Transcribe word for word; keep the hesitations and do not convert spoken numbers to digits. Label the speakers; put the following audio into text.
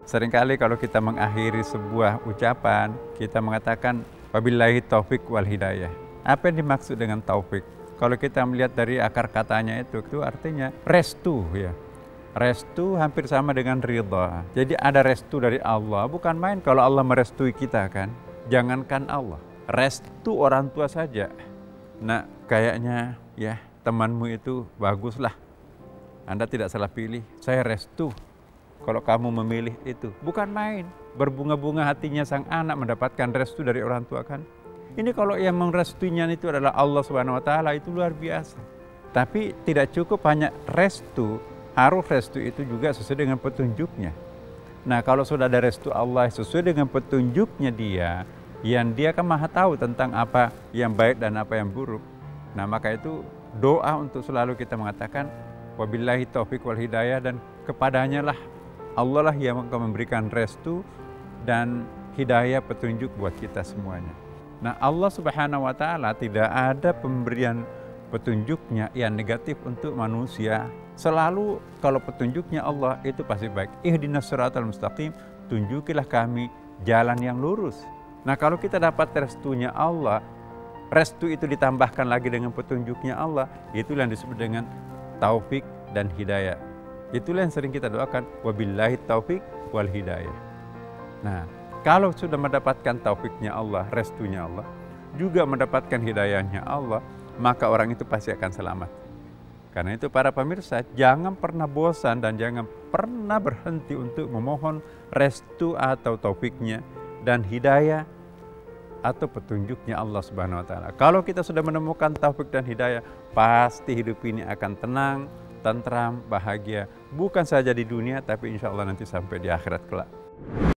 Speaker 1: Seringkali kalau kita mengakhiri sebuah ucapan, kita mengatakan wabillahi taufik wal hidayah. Apa yang dimaksud dengan taufik? Kalau kita melihat dari akar katanya itu, itu artinya restu ya. Restu hampir sama dengan ridha. Jadi ada restu dari Allah, bukan main kalau Allah merestui kita kan. Jangankan Allah, restu orang tua saja. Nah, kayaknya ya temanmu itu baguslah. Anda tidak salah pilih, saya restu. Kalau kamu memilih itu, bukan main. Berbunga-bunga hatinya sang anak mendapatkan restu dari orang tua kan. Ini kalau yang merestuinya itu adalah Allah Subhanahu Wa Taala, itu luar biasa. Tapi tidak cukup hanya restu, harus restu itu juga sesuai dengan petunjuknya. Nah kalau sudah ada restu Allah sesuai dengan petunjuknya dia, yang dia kan maha tahu tentang apa yang baik dan apa yang buruk. Nah maka itu doa untuk selalu kita mengatakan wabillahi taufik wal hidayah, dan kepadanya lah Allah lah yang akan memberikan restu dan hidayah petunjuk buat kita semuanya. Nah Allah Subhanahu Wa Taala tidak ada pemberian petunjuknya yang negatif untuk manusia. Selalu kalau petunjuknya Allah itu pasti baik. Ihdinas siratal mustaqim, tunjukilah kami jalan yang lurus. Nah kalau kita dapat restunya Allah, restu itu ditambahkan lagi dengan petunjuknya Allah, itulah yang disebut dengan taufik dan hidayah. Itulah yang sering kita doakan, wabillahi taufik wal hidayah. Nah, kalau sudah mendapatkan taufiknya Allah, restunya Allah, juga mendapatkan hidayahnya Allah, maka orang itu pasti akan selamat. Karena itu para pemirsa, jangan pernah bosan dan jangan pernah berhenti untuk memohon restu atau taufiknya dan hidayah atau petunjuknya Allah Subhanahu Wa Taala. Kalau kita sudah menemukan taufik dan hidayah, pasti hidup ini akan tenang, tentram, bahagia, bukan saja di dunia tapi insya Allah nanti sampai di akhirat kelak.